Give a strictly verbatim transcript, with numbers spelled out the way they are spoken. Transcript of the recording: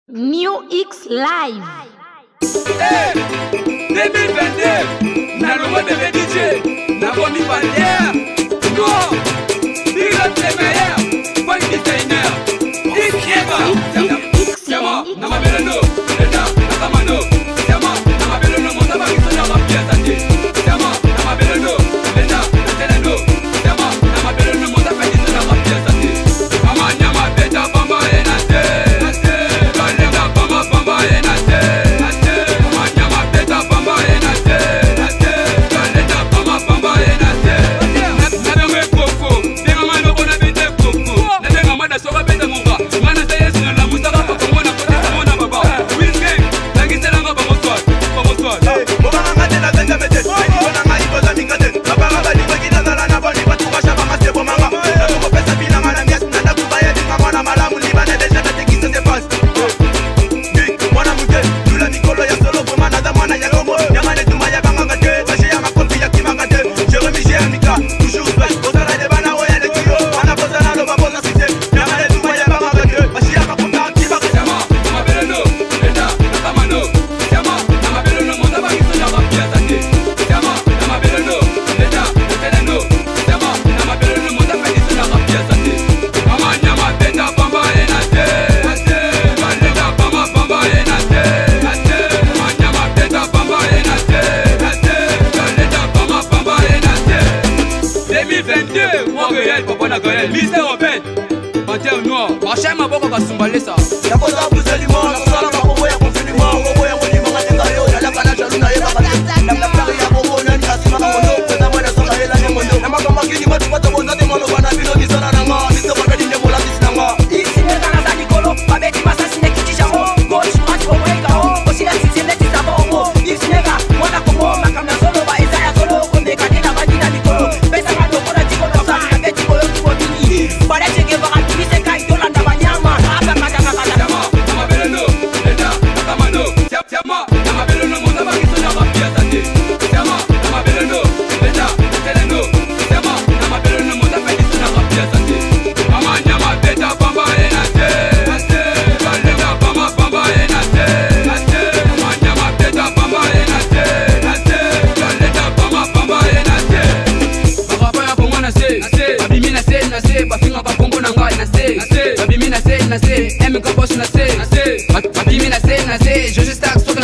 New X Live. Hey, deux mille vingt-deux, na logo de D J, na Boni Bandière. Non, il est le meilleur, bon designer. X Yama, na mabeleno, Leda, na Kamano. Yama, na mabeleno, monta ba kiso na pieza de. Yama, na mabeleno, Leda, na Teleno. Yama, na mabeleno, monta ba kiso na pieza de. Mama nyama beta bamba enate. Balenga bamba bamba enate. Mama nyama beta bamba enate. Balenga bamba bamba enate. Na benga koko, benga mano bona bete koko. Na benga mada soba bete munga. Mana saya sina la musaka koko mona kote mona baba. Win game, tangi selanga ba moswa, ba moswa. Boba ngate na ganja mete, ni bona ngai boza mingate. Baba bali bakina na na bali batu basha ba maste bo manga. Na ko pesa bina ngana mias na na kubaya dinga mwana malamu ni bana deja na tekisa se pass. Big mwana mute, tula mikolo ya solo bo mana da mwana ya gomo. Nyamane tuma ya banga ngate, bashe ya makombi ya kimanga te. Jeremy Jermika, toujours fresh, boza na de bana oya de kio. Mana boza na lo ba boza site. Nyamane tuma ya banga ngate, bashe ya makombi ya kimanga te. Yama, na mabeleno, Leda, na Kamano. Yama, na mabeleno, monta ba kiso na pieza de. Yama, na mabeleno, Leda, na Teleno. Yama, na mabeleno, monta ba kiso na pieza de. Mama nyama beta bamba enate. Balenga bamba bamba enate. Mama nyama beta bamba enate. Balenga bamba bamba enate. deux mille vingt-deux, moi réel, papa na réel. Mister Robert, Panthère Noir, marché ma boca kasumba ça. Ya boza buzeli mo, na sala ba ko ya konfini mo, ko ya ngoni mo ngata yo, na la kana jalu na yeba ba. Na ka pari ya bobo na ni asima ka mondo, kwenda mwana soka hela ni mondo. Na makama kini matu mata boza de mono bana bino ni sana na nga, ni soka kadi ne mola kisina nga. Isi ne kana za nikolo, babeti masasi ne kitisha ho, gochi mati ho weka ho, osila sisi ne tisa bongo. Isi ne ga, mwana komo, makamna solo ba Isaiah solo, konde kadina badina nikolo. Pesa ngado kona jiko na sa, na beti koyo tuko dini. Bare chege ba ati se kai dola na banyama. Aka kaka kaka kaka. Yama, na mabeleno, Leda, na Kamano. Yama, na mabeleno, monta ba kiso na pieza de. Yama, na mabeleno, Leda, na Teleno. Yama, na mabeleno, monta ba kiso na pieza de. Mama nyama beta bamba enate. Balenga bamba bamba enate. Mama nyama beta bamba enate. Balenga bamba bamba enate. Bakapa ya bongo na se, babimi na se na se, bafinga ba bongo na ngai na se, babimi na se na se, emi ka boss na se, babimi na se na se, je juste axe